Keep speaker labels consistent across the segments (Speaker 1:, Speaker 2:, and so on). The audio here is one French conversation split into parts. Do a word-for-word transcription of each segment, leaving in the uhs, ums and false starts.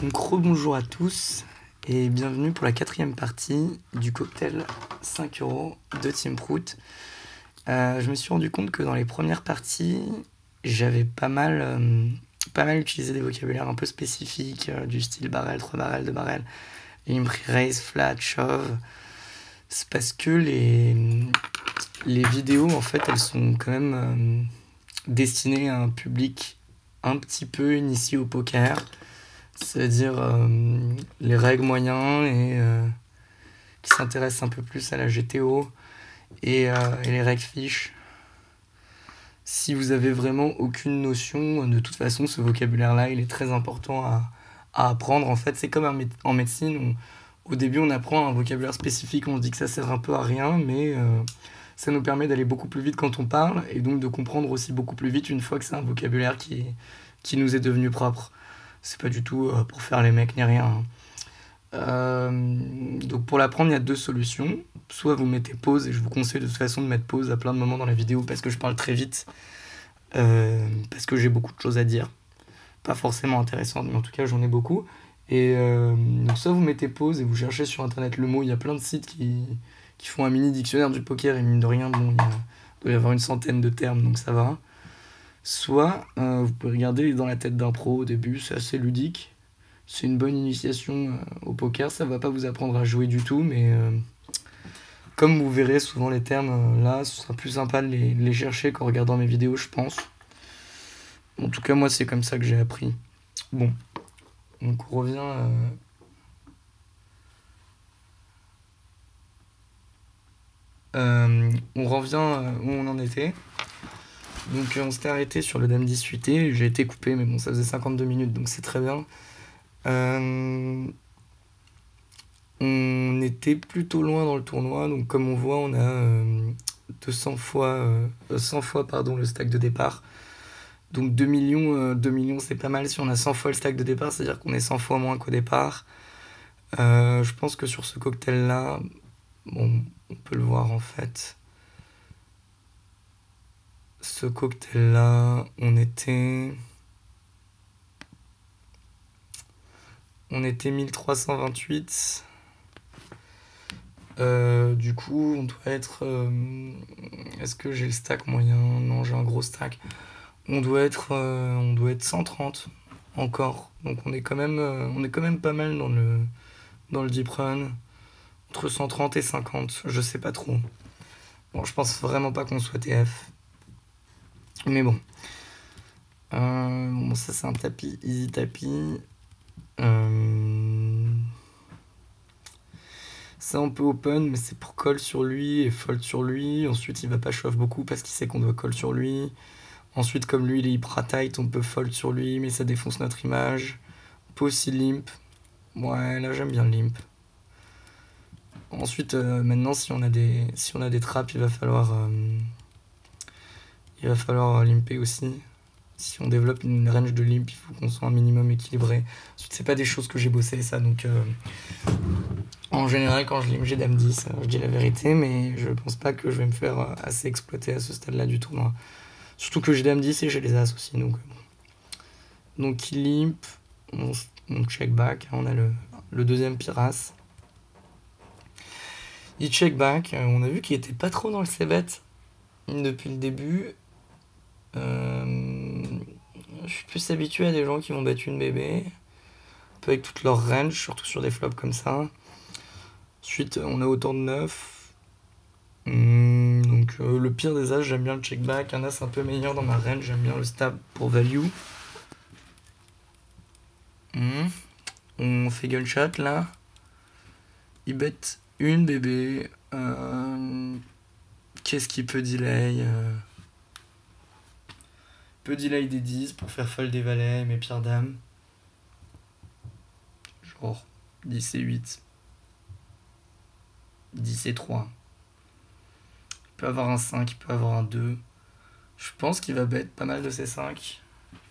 Speaker 1: Donc rebonjour à tous et bienvenue pour la quatrième partie du cocktail cinq euros de Team Prout. Euh, je me suis rendu compte que dans les premières parties, j'avais pas mal, euh, pas mal utilisé des vocabulaires un peu spécifiques, euh, du style barrel, trois barrels, deux barrels, limp, raise, flat, shove. C'est parce que les, les vidéos, en fait, elles sont quand même euh, destinées à un public un petit peu initié au poker. C'est-à-dire euh, les règles moyens et euh, qui s'intéressent un peu plus à la G T O et, euh, et les règles fiches. Si vous avez vraiment aucune notion, de toute façon, ce vocabulaire-là, il est très important à, à apprendre. En fait, c'est comme en, mé- en médecine. On, au début, on apprend un vocabulaire spécifique, on se dit que ça sert un peu à rien, mais euh, ça nous permet d'aller beaucoup plus vite quand on parle et donc de comprendre aussi beaucoup plus vite une fois que c'est un vocabulaire qui, qui nous est devenu propre. C'est pas du tout euh, pour faire les mecs ni rien. Hein. Euh, donc pour l'apprendre, il y a deux solutions. Soit vous mettez pause, et je vous conseille de toute façon de mettre pause à plein de moments dans la vidéo parce que je parle très vite, euh, parce que j'ai beaucoup de choses à dire. Pas forcément intéressantes, mais en tout cas j'en ai beaucoup. Et euh, donc soit vous mettez pause et vous cherchez sur internet le mot, il y a plein de sites qui, qui font un mini dictionnaire du poker et mine de rien, bon, il, y a, il doit y avoir une centaine de termes donc ça va. Soit euh, vous pouvez regarder dans la tête d'un pro au début, c'est assez ludique. C'est une bonne initiation euh, au poker, ça va pas vous apprendre à jouer du tout, mais euh, comme vous verrez souvent les termes euh, là, ce sera plus sympa de les, de les chercher qu'en regardant mes vidéos, je pense. En tout cas, moi, c'est comme ça que j'ai appris. Bon, donc on revient... Euh... Euh, on revient euh, où on en était. Donc euh, on s'était arrêté sur le dame dix suité, j'ai été coupé, mais bon, ça faisait cinquante-deux minutes, donc c'est très bien. Euh, on était plutôt loin dans le tournoi, donc comme on voit, on a euh, deux cents fois, euh, cent fois pardon, le stack de départ. Donc deux millions, euh, deux millions c'est pas mal si on a cent fois le stack de départ, c'est-à-dire qu'on est cent fois moins qu'au départ. Euh, je pense que sur ce cocktail-là, bon, on peut le voir en fait. Ce cocktail-là, on était... On était mille trois cent vingt-huit. Euh, du coup, on doit être... Euh, est-ce que j'ai le stack moyen? Non, j'ai un gros stack. On doit être, euh, on doit être cent trente encore. Donc on est quand même, euh, on est quand même pas mal dans le, dans le deep run. Entre cent trente et cinquante, je sais pas trop. Bon, je pense vraiment pas qu'on soit T F. Mais bon. Euh, bon, ça c'est un tapis, easy tapis. Euh... Ça on peut open, mais c'est pour call sur lui et fold sur lui. Ensuite il va pas shove beaucoup parce qu'il sait qu'on doit call sur lui. Ensuite comme lui il est hyper tight, on peut fold sur lui, mais ça défonce notre image. On peut aussi limp. Ouais, là j'aime bien le limp. Ensuite euh, maintenant si on a des si on a des traps, il va falloir euh, il va falloir limper aussi. Si on développe une range de limp, il faut qu'on soit un minimum équilibré. Ensuite, c'est pas des choses que j'ai bossé, ça. Donc, euh, en général, quand je limp, j'ai dame dix, je dis la vérité, mais je pense pas que je vais me faire assez exploiter à ce stade-là du tournoi. Surtout que j'ai dame dix et j'ai les as aussi. Donc, bon. Donc il limp, on, on check back, on a le, le deuxième piras. Il check back, on a vu qu'il était pas trop dans le c-bet depuis le début. Euh, je suis plus habitué à des gens qui vont battre une bébé, un peu avec toute leur range, surtout sur des flops comme ça. Ensuite, on a autant de neuf. Mmh, donc, euh, le pire des as, j'aime bien le check back. Un as un peu meilleur dans ma range, j'aime bien le stab pour value. Mmh. On fait gunshot là. Il bet une bébé. Euh, Qu'est-ce qu'il peut delay euh... Peu delay des dix pour faire fold des valets, mes pires dames. Genre dix et huit. dix et trois. Il peut avoir un cinq, il peut avoir un deux. Je pense qu'il va bet pas mal de ces cinq.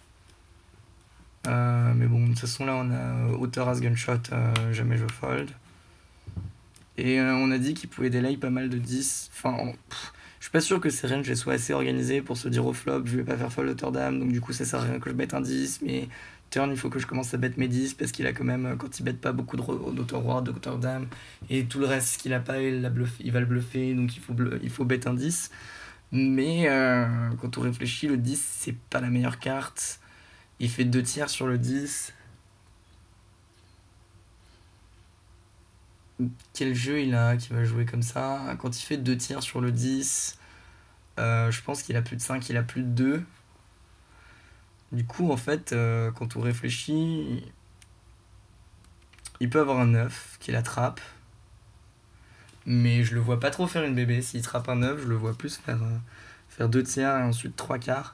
Speaker 1: Euh, mais bon, de toute façon là on a hauteur as gunshot, euh, jamais je fold. Et euh, on a dit qu'il pouvait delay pas mal de dix. Enfin, on... je suis pas sûr que ces ranges soient assez organisées pour se dire au flop, je vais pas faire fold hauteur dame, donc du coup ça sert à rien que je bête un dix, mais turn, il faut que je commence à bet mes dix parce qu'il a quand même, quand il bet pas beaucoup d'auteur-roi, d'auteur-dame, et tout le reste qu'il a pas, il, la bluff, il va le bluffer, donc il faut, il faut bet un dix. Mais euh, quand on réfléchit, le dix, c'est pas la meilleure carte. Il fait deux tiers sur le dix. Quel jeu il a qui va jouer comme ça? Quand il fait deux tiers sur le dix, euh, je pense qu'il a plus de cinq, il a plus de deux. Du coup, en fait, euh, quand on réfléchit, il peut avoir un neuf qu'il attrape. Mais je le vois pas trop faire une bébé. S'il trappe un neuf, je le vois plus faire, euh, faire deux tiers et ensuite trois quarts.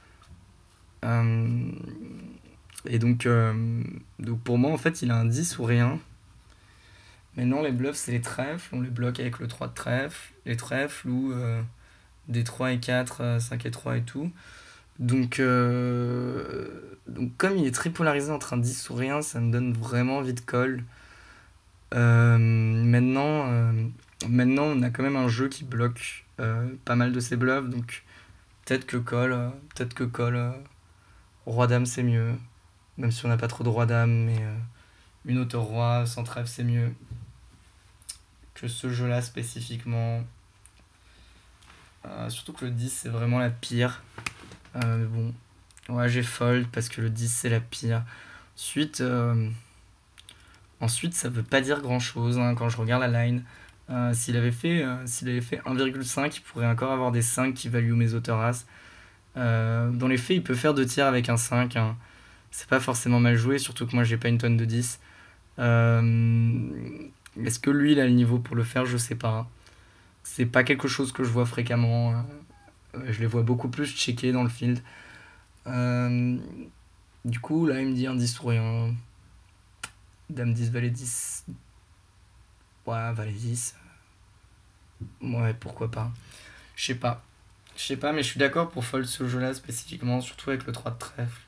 Speaker 1: Euh, et donc, euh, donc, pour moi, en fait, il a un dix ou rien. Mais non, les bluffs, c'est les trèfles. On les bloque avec le trois de trèfle. Les trèfles ou euh, des trois et quatre, euh, cinq et trois et tout. Donc, euh, donc, comme il est très polarisé entre un dix ou rien, ça me donne vraiment envie de call. Euh, maintenant, euh, maintenant, on a quand même un jeu qui bloque euh, pas mal de ses bluffs. Donc, peut-être que call, euh, peut-être que call, euh, roi-dame, c'est mieux. Même si on n'a pas trop de roi-dame, mais euh, une auteur-roi sans trèfle, c'est mieux que ce jeu-là spécifiquement. Euh, surtout que le dix, c'est vraiment la pire. Euh, mais bon, ouais, j'ai fold parce que le dix, c'est la pire. Ensuite, euh, ensuite ça veut pas dire grand-chose hein, quand je regarde la line. Euh, s'il avait fait, euh, s'il avait fait un virgule cinq, il pourrait encore avoir des cinq qui value mes auteurs-as. Euh, dans les faits, il peut faire deux tiers avec un cinq. Hein. C'est pas forcément mal joué, surtout que moi, j'ai pas une tonne de dix. Euh, Est-ce que lui, il a le niveau pour le faire? Je sais pas. C'est pas quelque chose que je vois fréquemment. Euh, je les vois beaucoup plus checker dans le field. Euh, du coup, là, il me dit un dix ou rien. Dame dix, valet dix. Ouais, valet dix. Ouais, pourquoi pas. Je sais pas. Je sais pas, mais je suis d'accord pour fold ce jeu-là spécifiquement, surtout avec le trois de trèfle.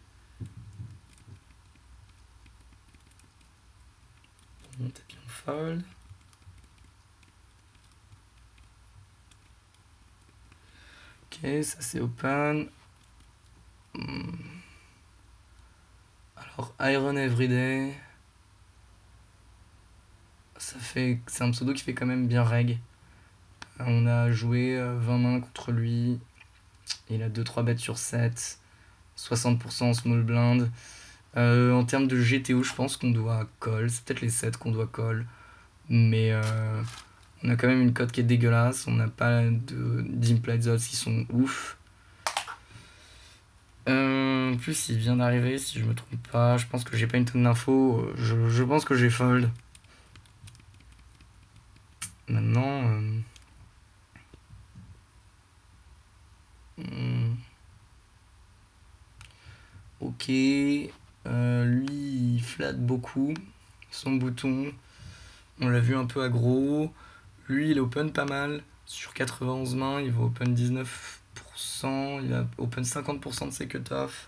Speaker 1: Bon, t'as bien fold. Ok, ça c'est open. Hmm. Alors, Iron Everyday. Ça fait, c'est un pseudo qui fait quand même bien reg. On a joué vingt mains contre lui. Il a deux trois bêtes sur sept. soixante pour cent en small blind. Euh, en termes de G T O, je pense qu'on doit call. C'est peut-être les sept qu'on doit call. Mais euh, on a quand même une cote qui est dégueulasse. On n'a pas d'implied odds qui sont ouf. Euh, en plus, il vient d'arriver, si je me trompe pas. Je pense que j'ai pas une tonne d'infos. Je, je pense que j'ai fold. Maintenant... Euh... Hmm. Ok. Euh, lui, il flatte beaucoup. Son bouton. On l'a vu un peu aggro. Lui, il open pas mal. Sur quatre-vingt-onze mains, il va open dix-neuf pour cent. Il va open cinquante pour cent de ses cut-off.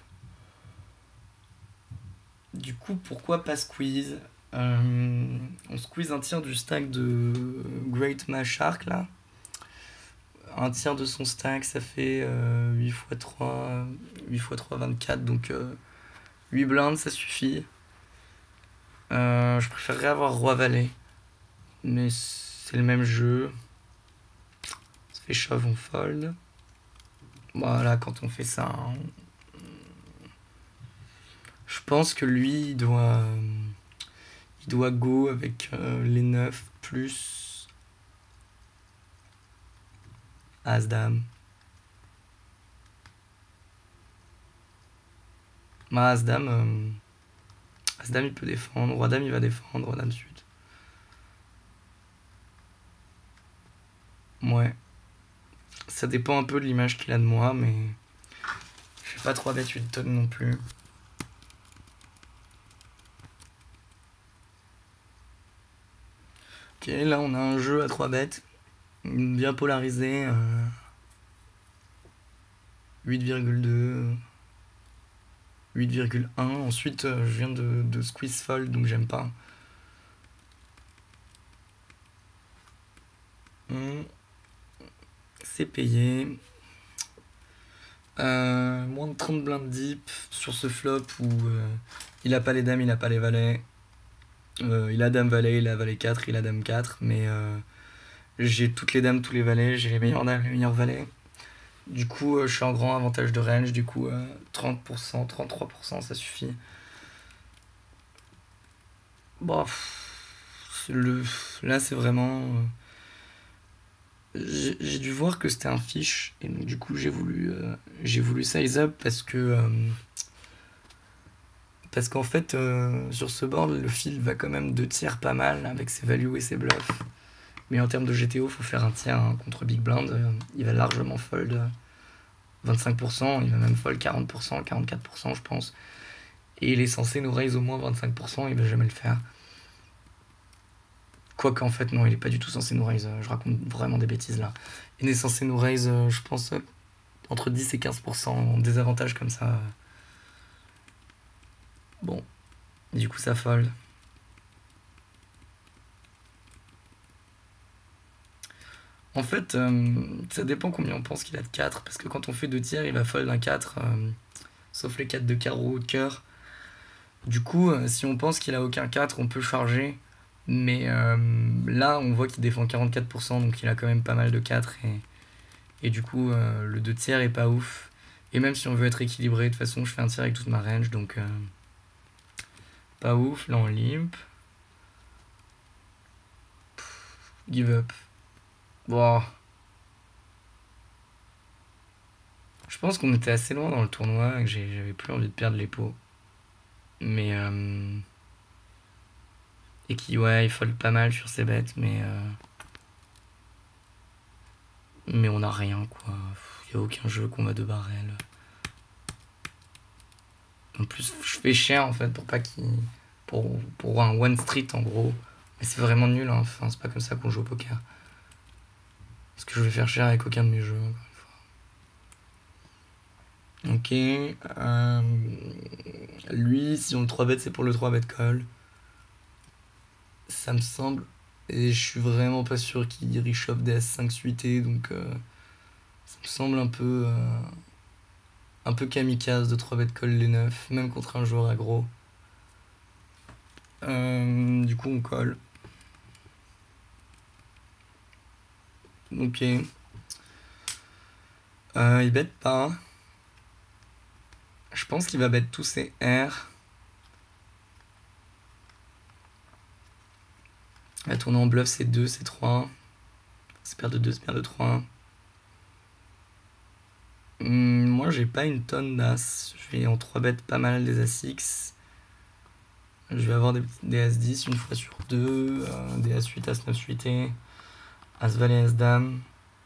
Speaker 1: Du coup, pourquoi pas squeeze? euh, On squeeze un tiers du stack de Great Mashark là. Un tiers de son stack, ça fait euh, huit fois trois, huit fois trois, vingt-quatre, donc euh, huit blindes, ça suffit. Euh, je préférerais avoir Roi-Valet, mais c'est le même jeu. Ça fait shove, on fold. Voilà, quand on fait ça, hein. Je pense que lui, il doit, il doit go avec euh, les neuf plus As-Dame. Ma As-Dame, euh, As-Dame, il peut défendre. Roi-Dame, il va défendre. Roi-Dame sud. Ouais. Ça dépend un peu de l'image qu'il a de moi, mais je vais pas trop abattu de tonnes non plus. Ok, là on a un jeu à trois bêtes, bien polarisé. Euh, huit virgule deux, huit virgule un. Ensuite, euh, je viens de, de squeeze fold, donc j'aime pas. Hum, c'est payé. Euh, moins de trente blindes deep sur ce flop où euh, Il a pas les dames, il a pas les valets. Euh, il a dame valet, il a valet quatre, il a dame quatre, mais euh, j'ai toutes les dames, tous les valets, j'ai les meilleures dames, les meilleurs valets. Du coup, euh, je suis en grand avantage de range, du coup, euh, trente pour cent, trente-trois pour cent, ça suffit. Bon, pff, le, là, c'est vraiment. euh, J'ai j'ai dû voir que c'était un fiche, et donc du coup, j'ai voulu, euh, j'ai voulu size up parce que. euh, parce qu'en fait, euh, sur ce board, le fil va quand même deux tiers pas mal avec ses values et ses bluffs. Mais en termes de G T O, faut faire un tiers hein, contre Big Blind. euh, il va largement fold euh, vingt-cinq pour cent, il va même fold quarante pour cent, quarante-quatre pour cent, je pense. Et il est censé nous raise au moins vingt-cinq pour cent, il va jamais le faire. Quoique, en fait, non, il est pas du tout censé nous raise. euh, Je raconte vraiment des bêtises là. Il est censé nous raise, euh, je pense, euh, entre dix et quinze pour cent en désavantage comme ça. euh. Bon, du coup, ça fold. En fait, euh, ça dépend combien on pense qu'il a de quatre. Parce que quand on fait deux tiers, il va fold un quatre. euh, sauf les quatre de carreau ou de cœur. Du coup, euh, si on pense qu'il a aucun quatre, on peut charger. Mais euh, là, on voit qu'il défend quarante-quatre pour cent, donc il a quand même pas mal de quatre. Et, et du coup, euh, le deux tiers est pas ouf. Et même si on veut être équilibré, de toute façon, je fais un tiers avec toute ma range, donc euh, pas ouf. Là, on limp. Give up. Bon, je pense qu'on était assez loin dans le tournoi et que j'ai- j'avais plus envie de perdre les pots. Mais. Euh, et qui, ouais, il fold pas mal sur ses bêtes, mais. euh, mais on a rien, quoi. Il y a aucun jeu qu'on va de barrel. En plus, je fais cher en fait pour pas qu'il. Pour, pour un one street en gros. Mais c'est vraiment nul, hein. Enfin, c'est pas comme ça qu'on joue au poker. Parce que je vais faire cher avec aucun de mes jeux, encore une fois. Ok. euh, Lui, si on le trois bet, c'est pour le trois bet call. Ça me semble. Et je suis vraiment pas sûr qu'il reshuffle des as cinq suités, donc euh, ça me semble un peu. euh, un peu kamikaze de trois bet call les neuf, même contre un joueur aggro. Euh, du coup, on colle. Ok. Euh, il bet pas. Je pense qu'il va bet tous ses R. Il va tourner en bluff c'est deux, c'est trois. C'est paire de deux, c'est paire de trois. Hum, moi, j'ai pas une tonne d'as. Je vais en trois bêtes pas mal des as six. Je vais avoir des, des as dix une fois sur deux. euh, des as huit, as neuf suité. As valet, as dame.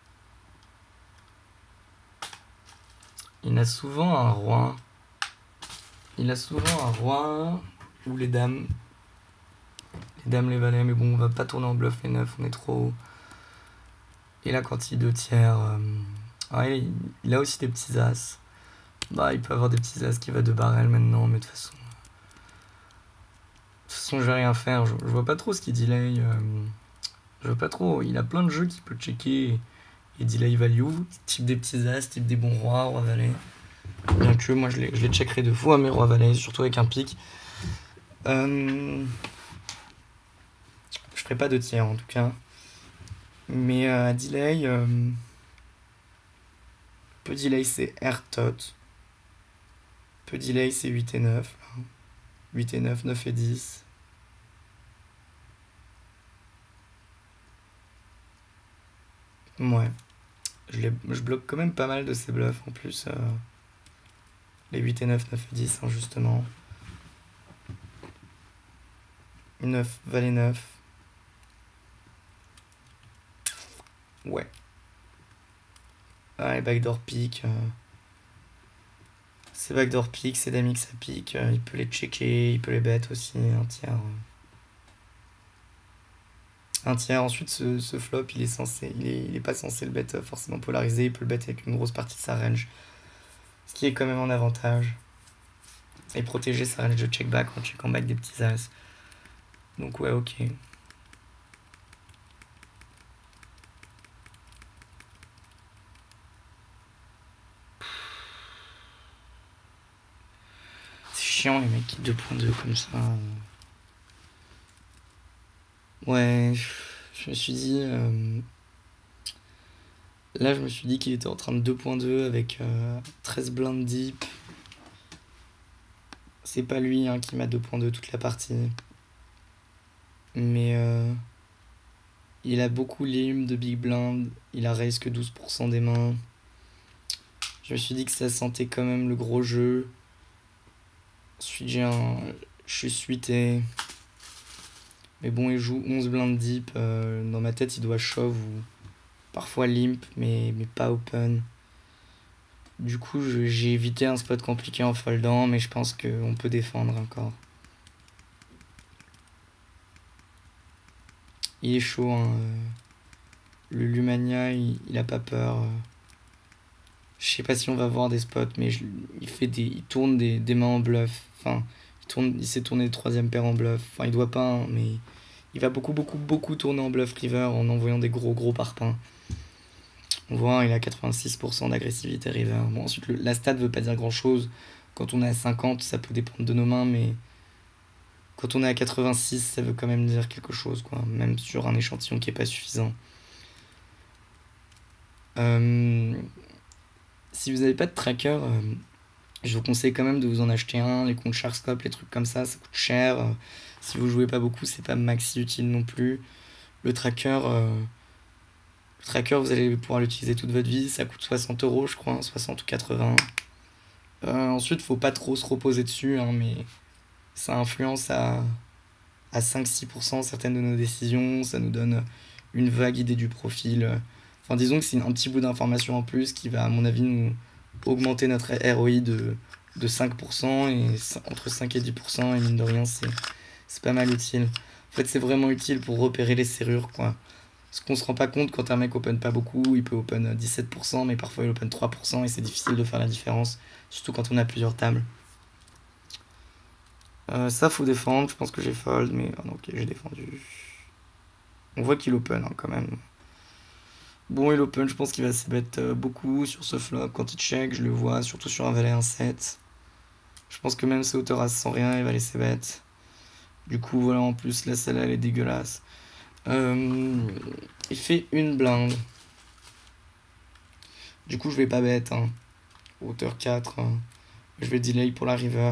Speaker 1: Il a souvent un roi. Il a souvent un roi ou les dames. Les dames, les valets, mais bon, on va pas tourner en bluff les neuf, on est trop haut. Et là, quand il deux tiers, euh, ouais, il, il a aussi des petits as. Bah, il peut avoir des petits as qui va de barrel maintenant, mais de toute façon. De toute façon, je vais rien faire. Je, je vois pas trop ce qu'il delay. euh, je vois pas trop. Il a plein de jeux qu'il peut checker et delay value. Type des petits as, type des bons rois, roi valet. Bien que moi, je les, je les checkerai deux fois, mes rois valets, surtout avec un pic. Euh, je ferai pas de tiers en tout cas. Mais euh, à delay, euh, peu delay c'est R tot. Peu delay c'est huit et neuf. huit et neuf, neuf et dix. Ouais. Je, les, je bloque quand même pas mal de ces bluffs en plus. euh, les huit et neuf, neuf et dix, hein, justement. neuf, valet neuf. Ouais. Ah, et backdoor pick. euh, c'est backdoor pick, c'est dami que ça pique. euh, il peut les checker, il peut les bet aussi. Un tiers. euh. Un tiers. Ensuite, ce, ce flop, il est censé, il est, il est pas censé le bet euh, forcément polarisé. Il peut le bet avec une grosse partie de sa range. Ce qui est quand même en avantage. Et protéger sa range de check back en checkant back des petits as. Donc ouais, ok. C'est chiant les mecs qui deux point deux comme ça. Ouais, je me suis dit... euh, Là, je me suis dit qu'il était en train de deux point deux avec euh, treize blindes deep. C'est pas lui hein, qui m'a deux point deux toute la partie. Mais euh, il a beaucoup limp de big blind. Il a raise que douze pour cent des mains. Je me suis dit que ça sentait quand même le gros jeu. Ensuite, j'ai un... je suis suité. Mais bon, il joue onze blindes deep. Euh, dans ma tête, il doit shove ou parfois limp, mais, mais pas open. Du coup, je- j'ai évité un spot compliqué en foldant, mais je pense qu'on peut défendre encore. Il est chaud, hein. euh, Le Lumania, il, il a pas peur. euh. Je sais pas si on va voir des spots, mais je- il fait des, il tourne des, des mains en bluff. Enfin, il tourne, il s'est tourné de troisième paire en bluff. Enfin, il doit pas, hein, mais il va beaucoup, beaucoup, beaucoup tourner en bluff river en envoyant des gros, gros parpaings. On voit, il a quatre-vingt-six pour cent d'agressivité river. Bon, ensuite, le- la stat veut pas dire grand chose. Quand on est à cinquante, ça peut dépendre de nos mains, mais quand on est à quatre-vingt-six, ça veut quand même dire quelque chose, quoi. Même sur un échantillon qui est pas suffisant. Euh, Si vous n'avez pas de tracker, euh, je vous conseille quand même de vous en acheter un. Les comptes Sharkscope, les trucs comme ça, ça coûte cher. Euh, si vous jouez pas beaucoup, c'est pas maxi utile non plus. Le tracker, euh, le tracker, vous allez pouvoir l'utiliser toute votre vie. Ça coûte soixante euros, je crois, hein, soixante ou quatre-vingts. Euh, ensuite, faut pas trop se reposer dessus, hein, mais ça influence à, à cinq six pour cent certaines de nos décisions. Ça nous donne une vague idée du profil. Enfin, disons que c'est un petit bout d'information en plus qui va, à mon avis, nous augmenter notre R O I de, de cinq pour cent et cin- entre cinq et dix pour cent, et mine de rien, c'est, c'est pas mal utile. En fait, c'est vraiment utile pour repérer les serrures, quoi. Parce qu'on se rend pas compte quand un mec open pas beaucoup, il peut open dix-sept pour cent, mais parfois il open trois pour cent et c'est difficile de faire la différence, surtout quand on a plusieurs tables. Euh, ça, faut défendre. Je pense que j'ai fold, mais ah non, ok, j'ai défendu. On voit qu'il open hein, quand même. Bon, il open, je pense qu'il va se bet euh, beaucoup sur ce flop. Quand il check, je le vois, surtout sur un valet un sept. Je pense que même ses hauteurs as sans rien, il va laisser bet. Du coup, voilà, en plus, la celle-là, elle est dégueulasse. Euh, il fait une blinde. Du coup, je vais pas bet. Hein. Hauteur quatre. hein. Je vais delay pour la river.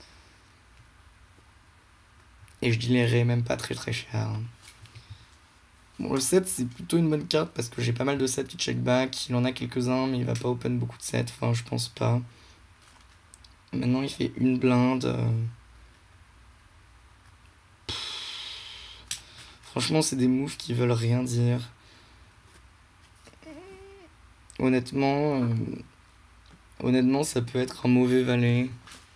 Speaker 1: Et je delayerai même pas très très cher. hein. Bon, le sept, c'est plutôt une bonne carte parce que j'ai pas mal de sets qui check back. Il en a quelques-uns, mais il va pas open beaucoup de sets. Enfin, je pense pas. Maintenant, il fait une blinde. euh. Franchement, c'est des moves qui veulent rien dire. Honnêtement, euh, honnêtement, ça peut être un mauvais valet.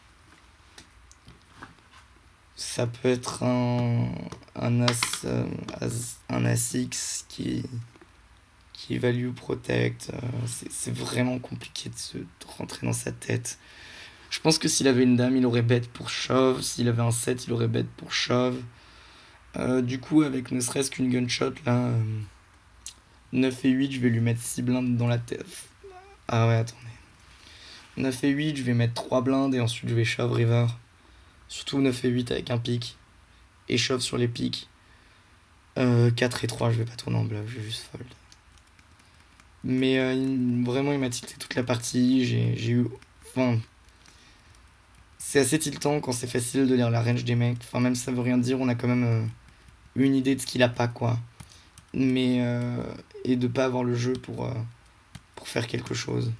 Speaker 1: Ça peut être un, un as, euh, as- un as X qui, qui value protect. euh, c'est c'est vraiment compliqué de se de rentrer dans sa tête. Je pense que s'il avait une dame, il aurait bet pour shove. S'il avait un sept, il aurait bet pour shove. Euh, du coup, avec ne serait-ce qu'une gunshot, là, euh, neuf et huit, je vais lui mettre six blindes dans la tête. Ah ouais, attendez. neuf et huit, je vais mettre trois blindes et ensuite je vais shove river. Surtout neuf et huit avec un pic. Et shove sur les pics. Euh, quatre et trois, je vais pas tourner en bluff, je vais juste fold. Mais euh, il- vraiment, il m'a tilté toute la partie. J'ai j'ai eu. Enfin, c'est assez tiltant quand c'est facile de lire la range des mecs. Enfin, même si ça veut rien dire, on a quand même euh, une idée de ce qu'il a pas, quoi. Mais. Euh, et de pas avoir le jeu pour, euh, pour faire quelque chose.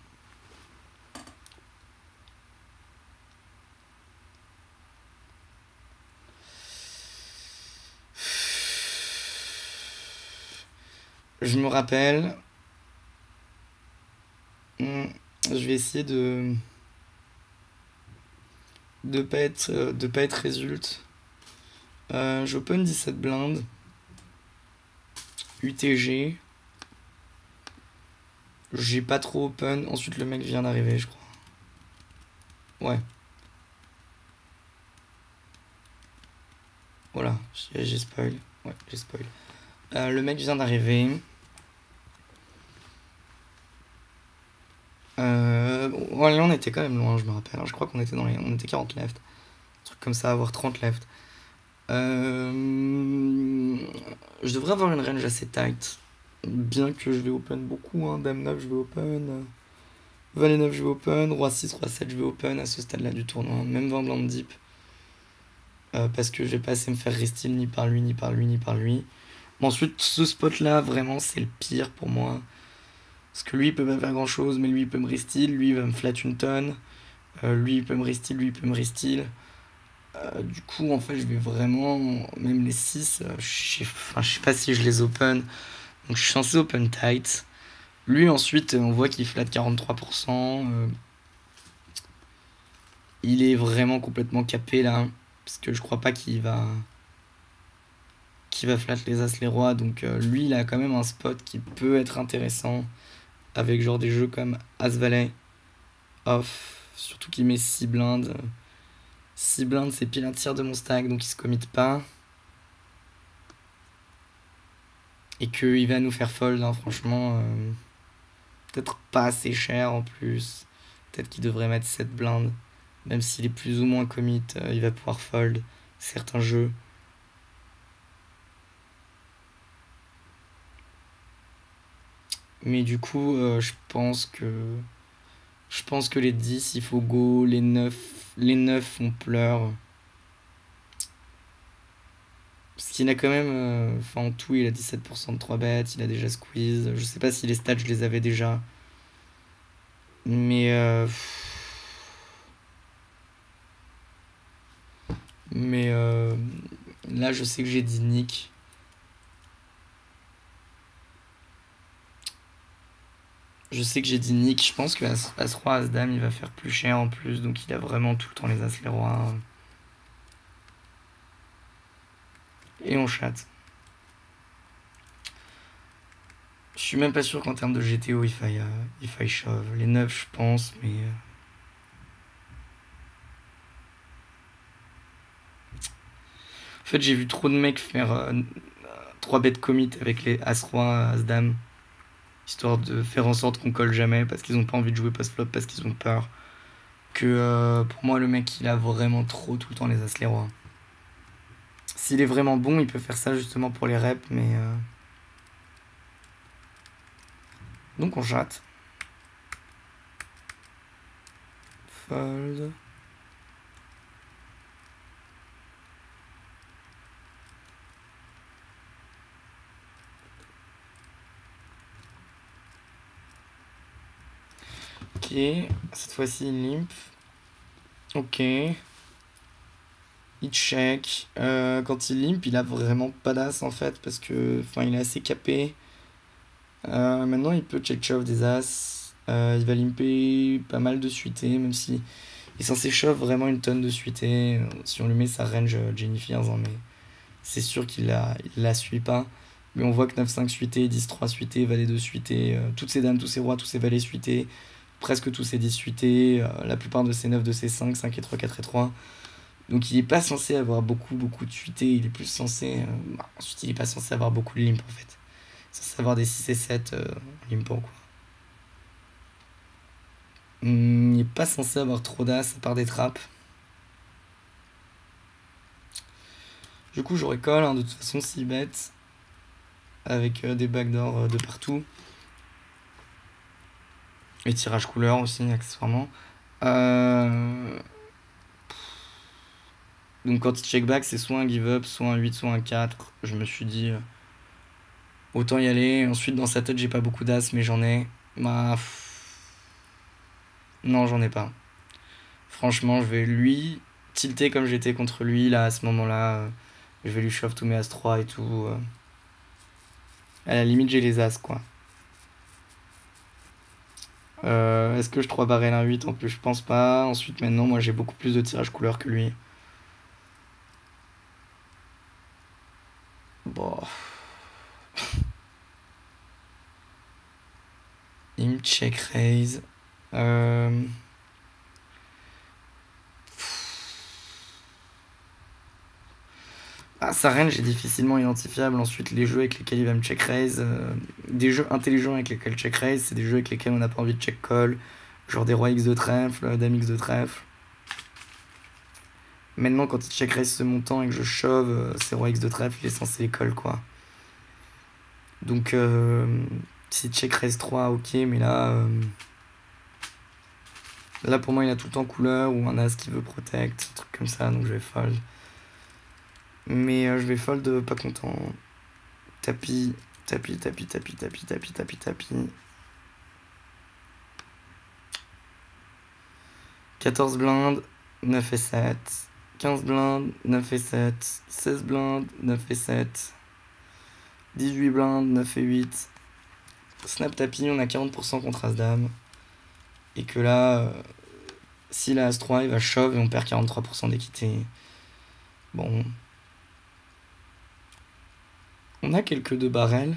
Speaker 1: Je me rappelle. hmm, Je vais essayer de. De pas être, euh, de pas être résulte. Euh, J'open dix-sept blindes. U T G. J'ai pas trop open. Ensuite, le mec vient d'arriver, je crois. Ouais. Voilà, j'ai j'ai spoil. Ouais, j'ai spoil. Euh, le mec vient d'arriver. Euh, bon, ouais, là, on était quand même loin, je me rappelle. hein. Je crois qu'on était dans les, on était quarante left. truc comme ça, avoir trente left. Euh, je devrais avoir une range assez tight. Bien que je vais open beaucoup, hein. Dame neuf, je vais open. Valet neuf, je vais open. Roi six, Roi sept, je vais open à ce stade-là du tournoi. Même vingt blancs de deep. Euh, parce que je vais pas assez me faire restyle ni par lui, ni par lui, ni par lui. Bon, ensuite, ce spot-là, vraiment, c'est le pire pour moi. Parce que lui, il peut pas faire grand-chose, mais lui, il peut me restyle. Lui, il va me flat une tonne. Euh, lui, il peut me restyle, lui, il peut me restyle. Euh, du coup, en fait, je vais vraiment... Même les six, euh, je sais enfin, je sais pas si je les open. Donc, je suis censé open tight. Lui, ensuite, on voit qu'il flatte quarante-trois pour cent. Euh, il est vraiment complètement capé, là. Parce que je crois pas qu'il va... qu'il va flat les as, les rois. Donc, euh, lui, il a quand même un spot qui peut être intéressant. Avec genre des jeux comme As-Valet, Off. Surtout qu'il met six blindes. six blindes, c'est pile un tiers de mon stack, donc il se commit pas. Et qu'il va nous faire fold, hein, franchement. Euh, peut-être pas assez cher en plus. Peut-être qu'il devrait mettre sept blindes. Même s'il est plus ou moins commit, euh, il va pouvoir fold certains jeux. Mais du coup, euh, je pense que... Je pense que les dix, il faut go. Les neuf, les neuf, on pleure. Parce qu'il a quand même... euh, Enfin, en tout, il a dix-sept pour cent de trois bêtes. Il a déjà squeeze. Je sais pas si les stats, je les avais déjà. Mais... euh, Mais... euh, Là, je sais que j'ai dit Nick. Je sais que j'ai dit Nick. Je pense que As, As-Roi, As-Dame, il va faire plus cher en plus. Donc, il a vraiment tout le temps les As, les Rois. Et on chatte. Je suis même pas sûr qu'en termes de G T O, il faille, euh, il faille shove. Les neuf, je pense, mais... euh, En fait, j'ai vu trop de mecs faire euh, trois bêtes commit avec les As-Roi, As-Dame. Histoire de faire en sorte qu'on colle jamais, parce qu'ils ont pas envie de jouer post-flop, parce qu'ils ont peur. Que euh, pour moi, le mec, il a vraiment trop tout le temps les As, les Rois. S'il est vraiment bon, il peut faire ça justement pour les reps, mais... euh, Donc on chatte. Fold. Ok, cette fois-ci il limp. Ok. Il check. Euh, quand il limp, il a vraiment pas d'as en fait, parce que enfin, il est assez capé. Euh, maintenant, il peut check shove des as. Euh, il va limper pas mal de suités, même si il est censé shove vraiment une tonne de suités. Si on lui met sa range euh, Jennifer, hein, mais c'est sûr qu'il la, il la suit pas. Mais on voit que neuf cinq suité, dix trois suité, valet deux suité, euh, toutes ces dames, tous ces rois, tous ces valets suités, presque tous ces dix suités, euh, la plupart de ces neuf, de ces cinq, cinq et trois, quatre et trois. Donc il est pas censé avoir beaucoup, beaucoup de suités, il est plus censé... euh, bah, ensuite, il est pas censé avoir beaucoup de limp en fait. Il est censé avoir des six et sept euh, limpant quoi. Hum, il est pas censé avoir trop d'as à part des trappes. Du coup, j'aurais call, hein, de toute façon, s'il bet avec euh, des backdoors euh, de partout. Et tirage couleur aussi, accessoirement. Euh... Donc quand il check back, c'est soit un give up, soit un huit, soit un quatre. Je me suis dit, euh, autant y aller. Ensuite, dans sa tête, j'ai pas beaucoup d'as, mais j'en ai. Bah... Non, j'en ai pas. Franchement, je vais lui tilter comme j'étais contre lui, là, à ce moment-là. Euh, je vais lui shove tous mes as trois et tout. Euh. À la limite, j'ai les as, quoi. Euh, Est-ce que je trois barrel un huit en plus? Je pense pas. Ensuite, maintenant, moi, j'ai beaucoup plus de tirage couleur que lui. Bon. Il me check raise. Euh... Ah, sa range est difficilement identifiable. Ensuite, les jeux avec lesquels il va me check raise. Euh... Des jeux intelligents avec lesquels check raise, c'est des jeux avec lesquels on n'a pas envie de check call. Genre des rois X de trèfle, dame X de trèfle. Maintenant, quand il check raise ce montant et que je shove, euh, c'est roi X de trèfle, il est censé les call, quoi. Donc, euh, si check raise trois, ok, mais là... Euh, là, pour moi, il a tout le temps couleur ou un as qui veut protect, un truc comme ça, donc je vais fold. Mais euh, je vais fold euh, pas content. Tapis, tapis, tapis, tapis, tapis, tapis, tapis, tapis. quatorze blindes, neuf et sept. quinze blindes, neuf et sept. seize blindes, neuf et sept. dix-huit blindes, neuf et huit. Snap tapis, on a quarante pour cent contre As-Dame. Et que là, euh, s'il a As trois, il va shove et on perd quarante-trois pour cent d'équité. Bon. On a quelques deux barrels.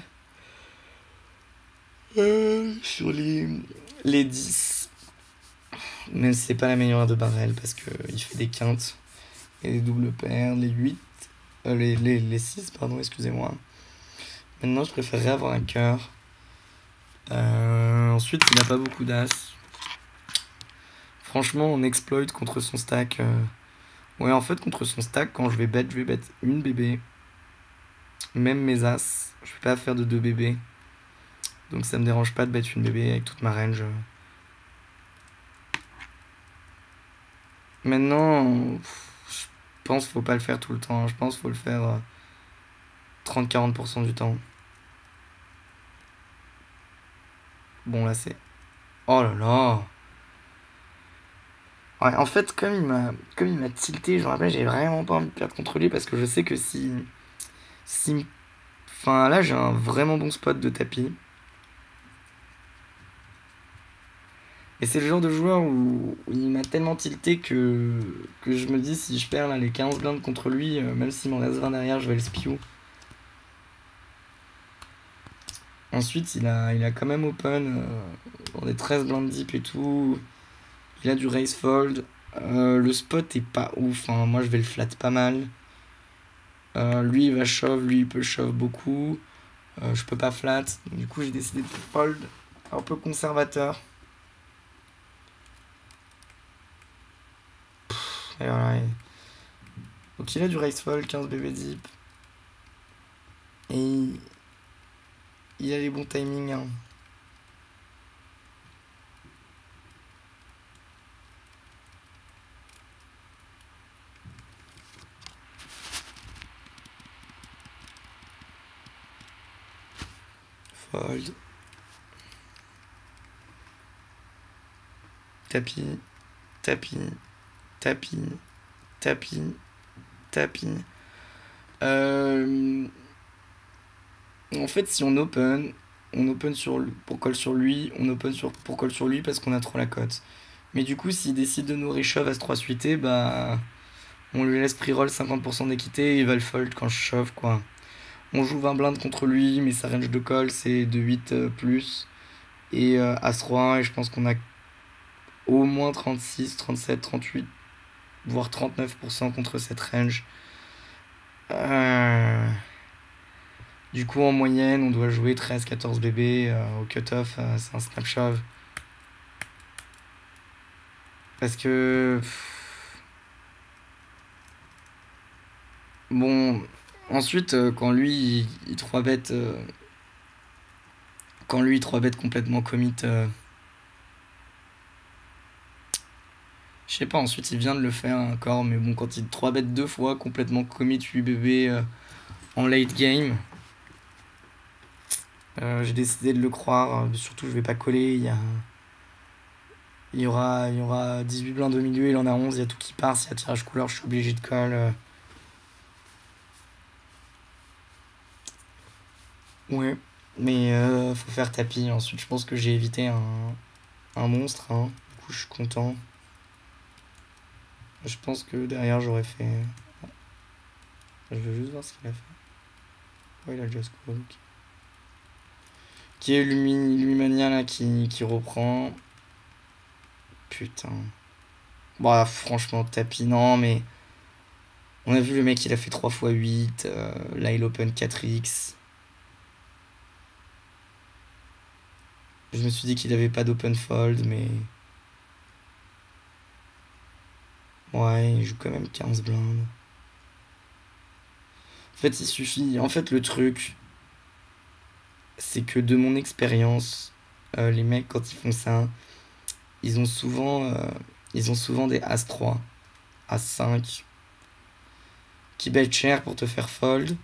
Speaker 1: Euh, sur les, les dix. Mais c'est pas la meilleure de barrel parce qu'il fait des quintes et des doubles paires, les huit. Euh, les, les, les six, pardon, excusez-moi. Maintenant, je préférerais avoir un cœur. Euh, ensuite, il n'a pas beaucoup d'as. Franchement, on exploit contre son stack. Euh... Ouais, en fait, contre son stack, quand je vais bet, je vais bet une bébé. Même mes as, je vais pas faire de deux bébés. Donc ça me dérange pas de bet une bébé avec toute ma range. Maintenant, je pense qu'il faut pas le faire tout le temps. Je pense qu'il faut le faire euh, trente à quarante pour cent du temps. Bon, là, c'est... Oh là là! Ouais, en fait, comme il m'a comme il m'a tilté, je me rappelle, j'ai vraiment pas envie de perdre contre lui parce que je sais que si... si enfin, là, j'ai un vraiment bon spot de tapis. Et c'est le genre de joueur où, où il m'a tellement tilté que, que je me dis, si je perds là, les quinze blindes contre lui, euh, même s'il m'en reste vingt derrière, je vais le spew. Ensuite, il a, il a quand même open euh, dans des treize blindes deep et tout. Il a du raise fold. Euh, le spot est pas ouf, hein. Moi je vais le flat pas mal. Euh, lui il va shove, lui il peut shove beaucoup. Euh, je peux pas flat. Du coup j'ai décidé de fold un peu conservateur. Et voilà. Donc il a du raise fold, quinze B B deep. Et il a les bons timings, hein. Fold. Tapis. Tapis. Tapis. Tapis. Tapis. Euh... En fait, si on open, on open sur, pour call sur lui, on open sur, pour call sur lui parce qu'on a trop la cote. Mais du coup, s'il décide de nous reshove à ce trois suité, bah, on lui laisse pre-roll cinquante pour cent d'équité et il va le fold quand je shove, quoi. On joue vingt blindes contre lui, mais sa range de call, c'est de huit euh, plus. Et euh, As-Roi, et je pense qu'on a au moins trente-six, trente-sept, trente-huit, voire trente-neuf pour cent contre cette range. Euh... Du coup, en moyenne, on doit jouer treize à quatorze B B euh, au cut-off, euh, c'est un snap shove. Parce que... pff, bon, ensuite, euh, quand lui, il, il trois bet... Euh, quand lui, il trois bet complètement commit... Euh, je sais pas, ensuite, il vient de le faire encore, mais bon, quand il trois bet deux fois complètement commit huit B B euh, en late game... Euh, j'ai décidé de le croire, euh, surtout je vais pas coller, il y a... Il y aura, il y aura dix-huit blindes au milieu, il en a onze, il y a tout qui part, s'il y a tirage couleur, je suis obligé de call. euh. Ouais, mais euh, faut faire tapis, ensuite je pense que j'ai évité un, un monstre, hein. Du coup je suis content. Je pense que derrière j'aurais fait... Je veux juste voir ce qu'il a fait. Ouais, il a just call, ok. Qui est Lumi, Lumimania là qui, qui reprend. Putain. Bah franchement tapis, non mais... On a vu le mec il a fait trois fois huit, euh, là il open quatre X. Je me suis dit qu'il avait pas d'open fold mais... Ouais, il joue quand même quinze blindes. En fait, il suffit... En fait, le truc, c'est que de mon expérience, euh, les mecs, quand ils font ça, ils ont souvent, euh, ils ont souvent des As trois, As cinq, qui bet cher pour te faire fold.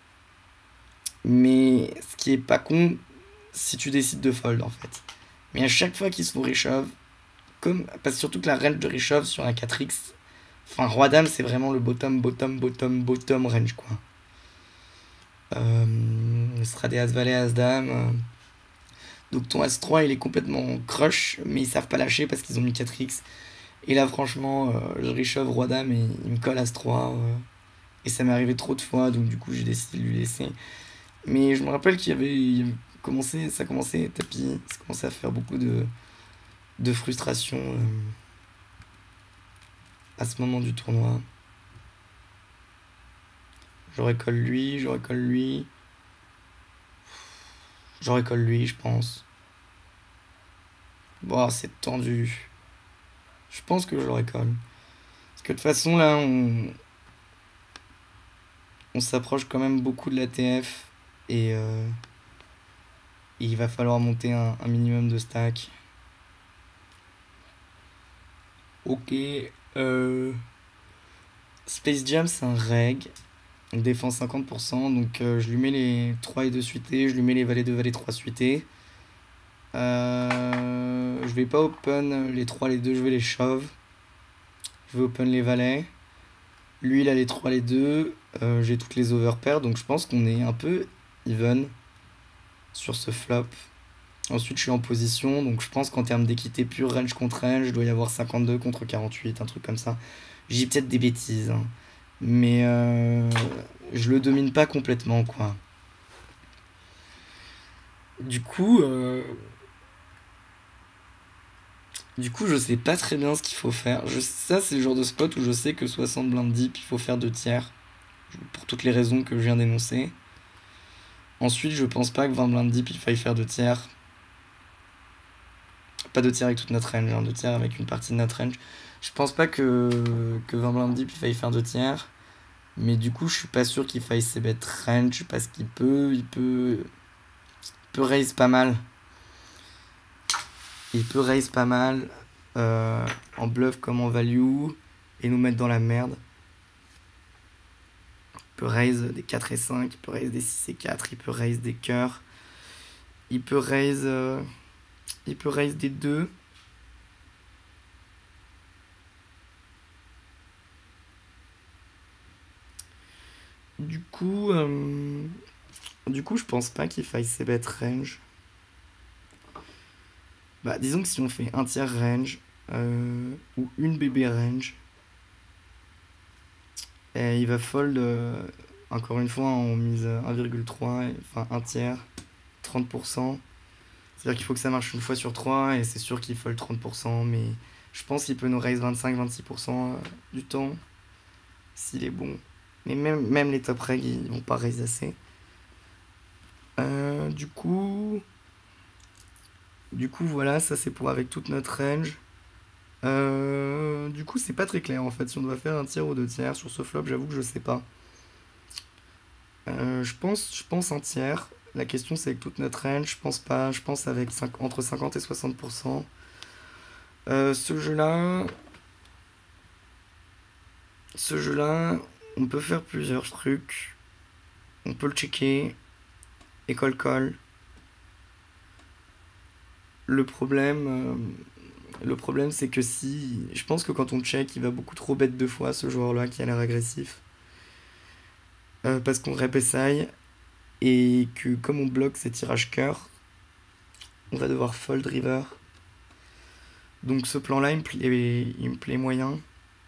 Speaker 1: Mais ce qui est pas con, si tu décides de fold, en fait. Mais à chaque fois qu'ils se font reshove, comme, parce que surtout que la range de reshove sur un quatre X, enfin, Roi-Dame, c'est vraiment le bottom, bottom, bottom, bottom range, quoi. Euh, ce sera des As-Valet, As-Dame. euh. Donc ton As trois, il est complètement crush, mais ils savent pas lâcher parce qu'ils ont mis quatre X. Et là, franchement, euh, je reshove Roi-Dame et il me colle As trois. euh. Et ça m'est arrivé trop de fois, donc du coup, j'ai décidé de lui laisser. Mais je me rappelle qu'il y avait, il y avait commencé, ça commençait tapis, ça commençait à faire beaucoup de, de frustration euh, à ce moment du tournoi. Je récolle lui, je récolle lui. Je récolle lui, je pense. Bon, c'est tendu. Je pense que je le récolle. Parce que de toute façon, là, on, on s'approche quand même beaucoup de l'A T F. Et, euh, et il va falloir monter un, un minimum de stack. Ok. Euh, Space Jam, c'est un reg. Il défend cinquante pour cent. Donc euh, je lui mets les trois et deux suités. Je lui mets les valets deux, valets trois suités. Euh, je vais pas open les trois, les deux. Je vais les shove. Je vais open les valets. Lui, il a les trois, les deux. Euh, J'ai toutes les overpairs. Donc je pense qu'on est un peu even sur ce flop. Ensuite, je suis en position. Donc je pense qu'en termes d'équité pure, range contre range, je dois y avoir cinquante-deux contre quarante-huit. Un truc comme ça. J'ai peut-être des bêtises. Hein. Mais euh, je le domine pas complètement, quoi. Du coup... Euh, Du coup, je sais pas très bien ce qu'il faut faire. Je, ça, c'est le genre de spot où je sais que soixante blindes deep, il faut faire deux tiers. Pour toutes les raisons que je viens d'énoncer. Ensuite, je pense pas que vingt blindes deep, il faille faire deux tiers. Pas deux tiers avec toute notre range, hein, deux tiers avec une partie de notre range. Je pense pas que, que vingt blindes deep, il faille faire deux tiers. Mais du coup, je suis pas sûr qu'il faille c bet range parce qu'il peut, il peut, il peut raise pas mal. Il peut raise pas mal euh, en bluff comme en value et nous mettre dans la merde. Il peut raise des quatre et cinq, il peut raise des six et quatre, il peut raise des cœurs. Il peut raise, euh, il peut raise des deux. Du coup, euh, du coup, je pense pas qu'il faille c bet range. Bah, disons que si on fait un tiers range euh, ou une B B range, et il va fold euh, encore une fois on mise un virgule trois, enfin un tiers, trente pour cent. C'est-à-dire qu'il faut que ça marche une fois sur trois et c'est sûr qu'il fold trente pour cent, mais je pense qu'il peut nous raise vingt-cinq à vingt-six pour cent du temps s'il est bon. Mais même, même les top reg ils vont pas raise assez. Euh, du coup. Du coup, voilà, ça c'est pour avec toute notre range. Euh, du coup, c'est pas très clair en fait. Si on doit faire un tiers ou deux tiers sur ce flop, j'avoue que je sais pas. Euh, je pense, je pense un tiers. La question c'est avec toute notre range. Je pense pas. Je pense avec cinq, entre cinquante et soixante pour cent. Euh, ce jeu-là. Ce jeu-là, on peut faire plusieurs trucs. On peut le checker. Et call-call. Le problème, euh, le problème c'est que si... Je pense que quand on check, il va beaucoup trop bet deux fois ce joueur-là qui a l'air agressif. Euh, parce qu'on rep S I. Et que comme on bloque ces tirages cœur, on va devoir fold river. Donc ce plan-là, il me plaît, il me plaît moyen.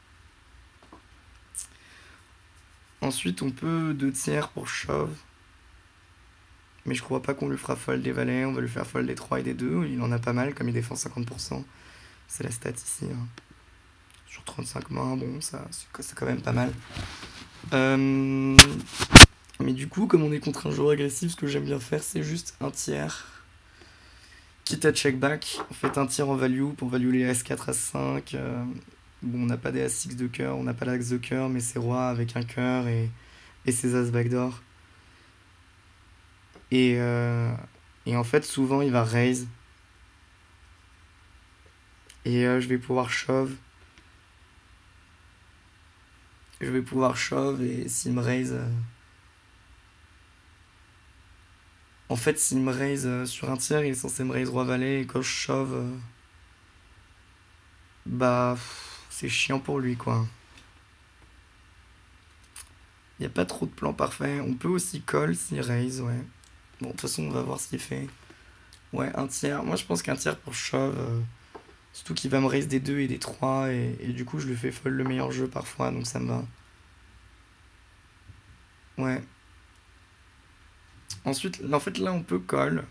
Speaker 1: Ensuite, on peut deux tiers pour shove. Mais je crois pas qu'on lui fera fold des valets. On va lui faire fold des trois et des deux. Il en a pas mal, comme il défend cinquante pour cent. C'est la stat ici. Hein. Sur trente-cinq mains, bon, ça c'est quand même pas mal. Euh, mais du coup, comme on est contre un joueur agressif, ce que j'aime bien faire, c'est juste un tiers. Quitte à check back, en fait un tiers en value pour value les S quatre, S cinq. Euh, Bon, on n'a pas des as six de cœur, on n'a pas l'axe de cœur, mais c'est roi avec un cœur et, et ses as backdoor. Et, euh, et en fait, souvent, il va raise. Et euh, je vais pouvoir shove. Je vais pouvoir shove et s'il me raise... euh, En fait, s'il me raise euh, sur un tiers, il est censé me raise roi-valet. Et quand je shove... euh, Bah... pff, c'est chiant pour lui, quoi. Il n'y a pas trop de plans parfaits. On peut aussi call s'il raise, ouais. Bon, de toute façon, on va voir ce qu'il fait. Ouais, un tiers. Moi, je pense qu'un tiers pour shove... euh, Surtout qu'il va me raise des deux et des trois. Et, et du coup, je lui fais fold le meilleur jeu parfois. Donc ça me va. Ouais. Ensuite, en fait, là, on peut call.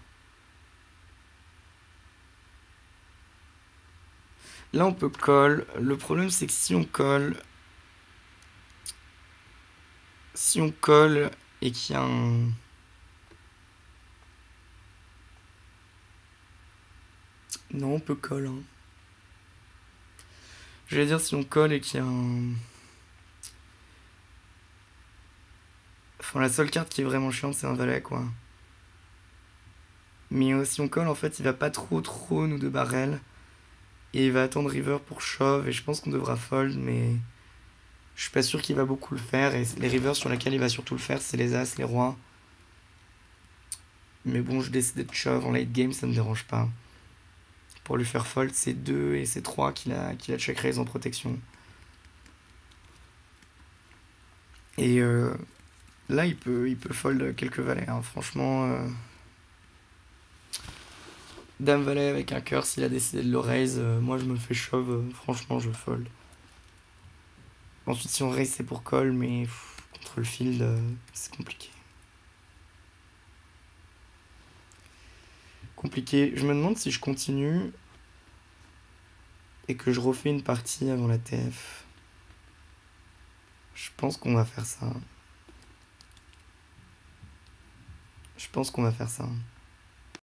Speaker 1: Là, on peut call. Le problème, c'est que si on colle... Si on colle et qu'il y a un... Non, on peut call. Hein. Je vais dire si on colle et qu'il y a un... Enfin, la seule carte qui est vraiment chiante, c'est un valet, quoi. Mais euh, si on colle, en fait, il va pas trop trop nous de barrel. Et il va attendre river pour shove. Et je pense qu'on devra fold, mais... Je suis pas sûr qu'il va beaucoup le faire. Et les rivers sur lesquels il va surtout le faire, c'est les as, les rois. Mais bon, je décide de shove en late game, ça me dérange pas. Pour lui faire fold, c'est deux et c'est trois qu'il a, qu'il a check raise en protection. Et euh, là, il peut, il peut fold quelques valets. Hein. Franchement, euh, dame valet avec un cœur, s'il a décidé de le raise, euh, moi je me fais shove. Euh, franchement, je fold. Ensuite, si on raise, c'est pour call, mais pff, contre le field, euh, c'est compliqué. Compliqué. Je me demande si je continue et que je refais une partie avant la T F. Je pense qu'on va faire ça. Je pense qu'on va faire ça.